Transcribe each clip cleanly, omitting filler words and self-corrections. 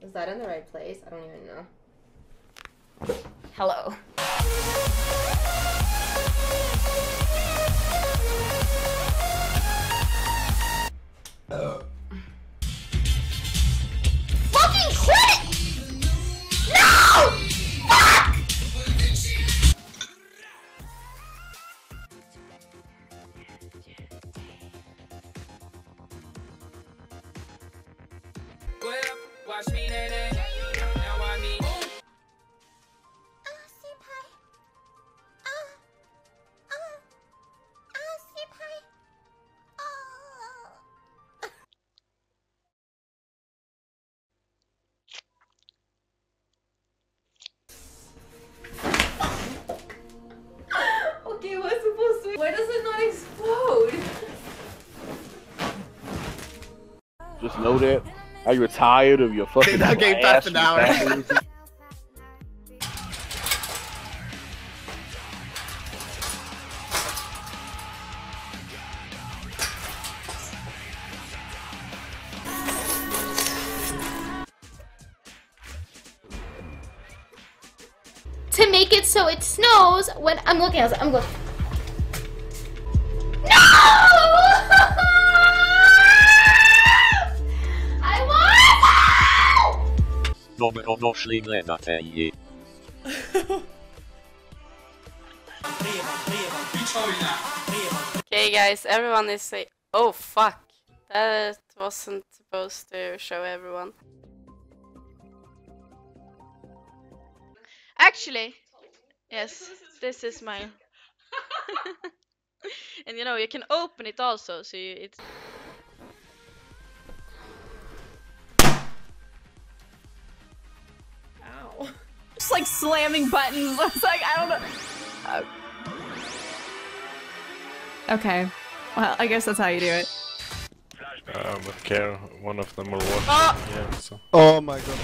Is that in the right place? I don't even know. Hello. Fucking quit! No! Fuck! Watch me, now I mean. Okay, what's supposed to? Why does it not explode? Just know that. Are you tired of your fucking that game ass, passed an hour. To make it so it snows when I'm looking outside, I'm going. No! I want to! Dobro došli gledatelji. Okay guys, everyone is saying, oh fuck, that wasn't supposed to show everyone. Actually, yes, this is mine. And you know, you can open it also, so it's... Ow. Just like slamming buttons. It's like, I don't know. Okay. Well, I guess that's how you do it. But care, one of them will watch. Yeah, so. Oh my god.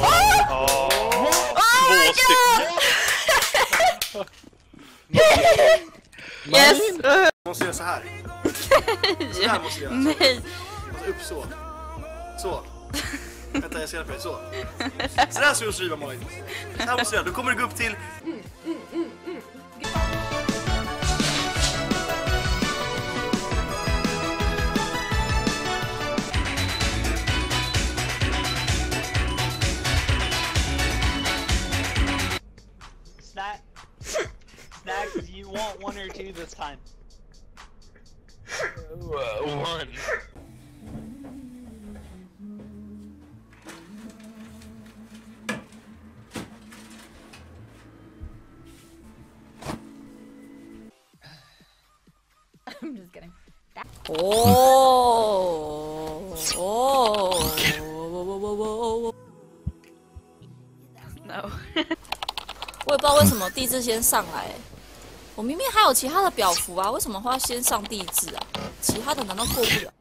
Yes! Måste göra så här. Så här måste jag göra. Nej! Alltså upp så. Så. Vänta, jag ser på dig. Så. Så där ska du skriva, Malin. Så här måste jag göra. Då kommer du gå upp till... Snacks, you want one or two this time? One. I'm just kidding. Oh! Oh! No. 我也不知道为什么地质先上来，我明明还有其他的表符啊，为什么会要先上地质啊？其他的难道过不了？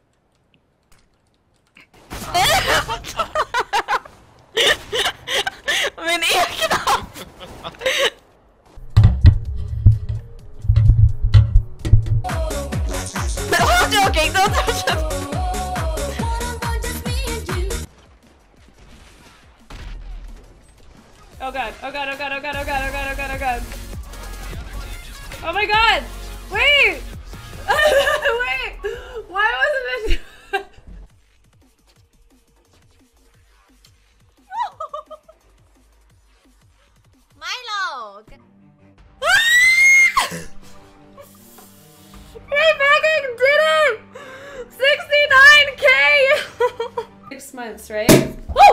Min egna! I'm joking, don't touch it! Oh god, oh god, oh god, oh god, oh god, oh god, oh god, oh god. Oh my god! Wait! Wait! Why wasn't it? Milo! I fucking did it! 69K! 6 months, right? Woo!